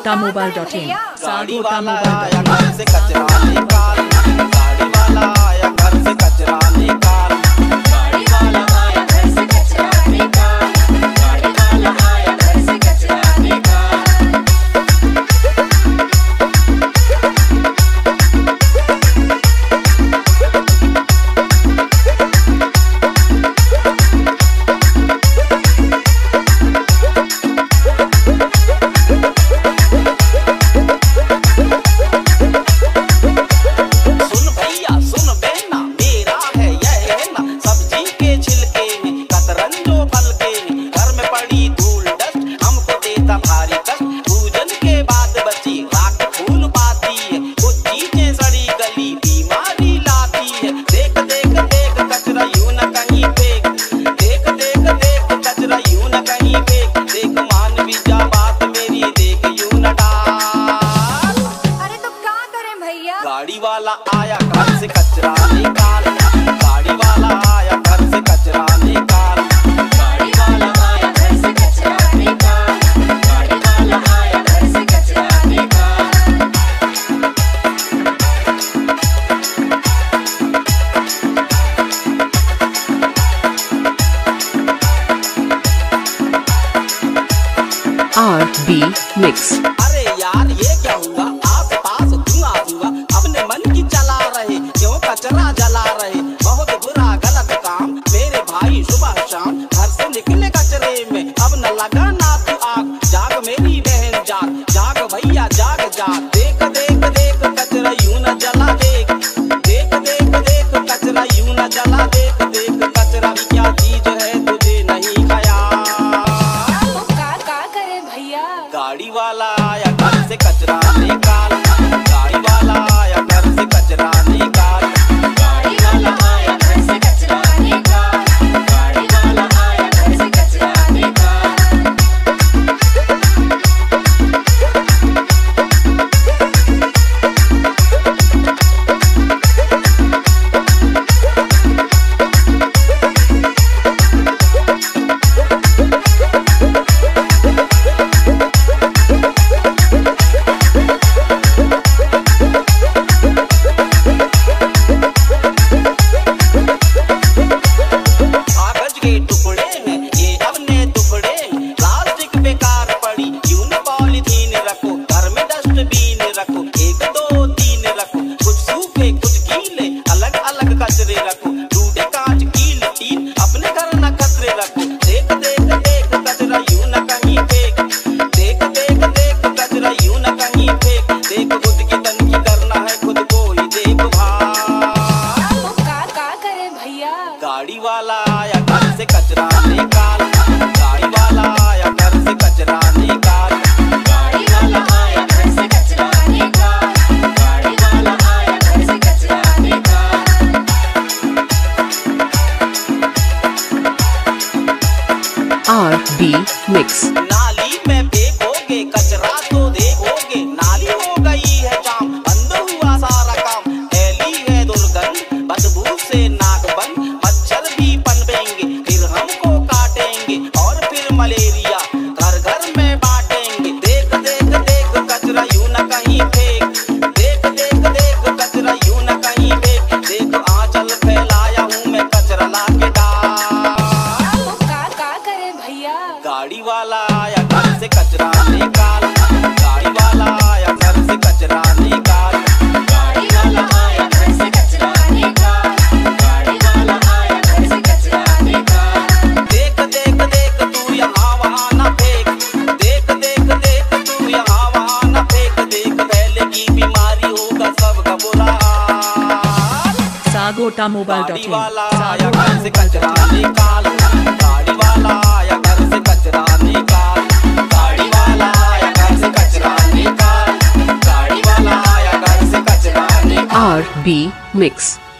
sagotamobile.in गाड़ी वाला आया घर से कचरा निकाल, गाड़ी वाला आया घर से कचरा निकाल, गाड़ी वाला आया घर से कचरा निकाल, गाड़ी वाला आया घर से कचरा निकाल। गाड़ी वाला आया घर से कचरा निकाल, गाड़ी वाला आया घर से कचरा निकाल, गाड़ी वाला आया घर से कचरा निकाल, गाड़ी वाला आया घर से कचरा निकाल। RB Mix। अरे यार ये क्या हुआ, आस-पास धुआं धुआं अपने मन की चला रहे, क्यों कचरा जला रहे, बहुत बुरा गलत काम मेरे भाई सुबह शाम घर से निकले कचरे में, अब न लगा ना तू आग, जाग मेरी बहन जाग, जाग भैया जाग जाग, देख देख देख कचरा यूं न जला, देख देख देख देख कचरा यूं न जला, देख देख कचरा भी क्या चीज है तुझे नहीं खाया। गाड़ी वाला आया घर से कचरा निकाल, गाड़ी वाला आया घर से कचरा निकाल, गाड़ी वाला आया घर से कचरा निकाल, गाड़ी वाला आया घर से कचरा निकाल। गाड़ी वाला आया घर से कचरा निकाल, गाड़ी वाला आया घर से कचरा निकाल, गाड़ी वाला आया घर से कचरा निकाल, गाड़ी वाला आया घर से कचरा निकाल। RB Mix। नाली में फेंकोगे कचरा तो देखोगे, नाली हो गई है जाम, बंद हुआ सारा काम, फैली है दुर्गंध बदबू से नाक बंद, मच्छर भी पनपेंगे फिर हमको काटेंगे और फिर मलेरिया घर घर में बांटेंगे। देख देख देख कचरा यूं न कहीं फेंक, देख देख देख कचरा यूं न कहीं फेंक, देख आंचल फैलाया हूँ मैं कचरा लाके डाल। गाड़ी वाला आया घर से कचरा निकाल, गाड़ी वाला आया घर से कचरा निकाल, गाड़ी वाला आया घर से कचरा निकाल, गाड़ी वाला आया घर से कचरा निकाल। देख देख देख तू यहाँ वहाँ न फेंक, देख देख देख तू यहाँ वहाँ न फेंक, देख फैलेगी बीमारी होगा सबका बुरा हाल। sagotamobile.in गाड़ी वाला आया घर से कचरा निकाल, गाड़ी वाला आया घर से कचरा निकाल, गाड़ी वाला आया घर से कचरा निकाल, गाड़ी वाला आया घर से कचरा निकाल। RB Mix।